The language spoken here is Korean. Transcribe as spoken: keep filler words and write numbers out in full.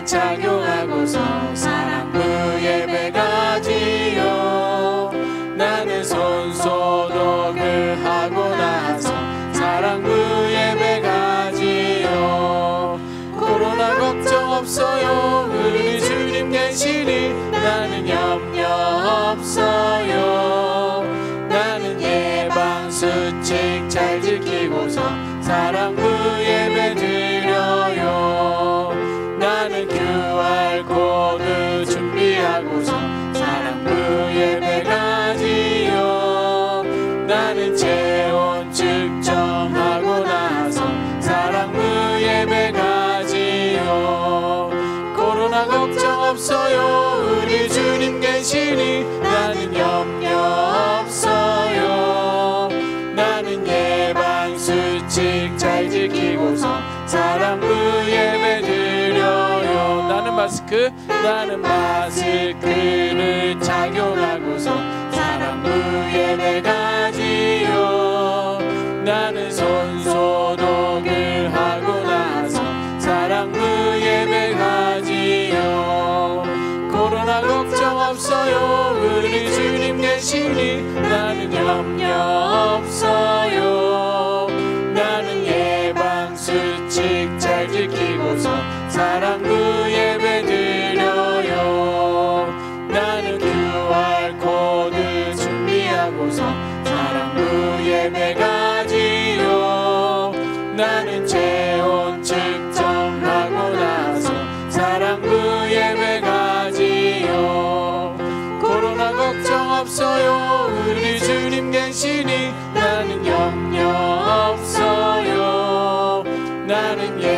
마스크를 착용하고서 사랑부 예배 가지요. 나는 손소독을 하고 나서 사랑부 예배 가지요. 코로나 걱정 없어요. 우리 주님 계시니 나는 염려 없어요. 나는 예방수칙 잘 지키고서 사랑부 예배 드려요. 나는 큐알코드 준비하고서 사랑부 예배 가지요. 나는 체온 측정하고 나서 사랑부 예배 가지요. 코로나 걱정 없어요. 우리 주님 계시니 나는 염려 없어요. 나는 예방수칙 잘 지키고서 사랑부 예배 드려요. 나는 마스크 나는 마스크를 착용하고서 사랑부 예배 가지요. 나는 손소독을 하고 나서 사랑부 예배 가지요. 코로나 걱정 없어요. 우리 주님 계시니 나는 염려 없어요. 나는 예방수칙 잘 지키고서 사랑부 예배 드려요. 나는 큐알코드 준비하고서 사랑부 예배 가지요. 나는 체온 측정하고 나서 사랑부 예배 가지요. 코로나 걱정 없어요. 우리 주님 계시니 나는 염려 없어요. 나는 예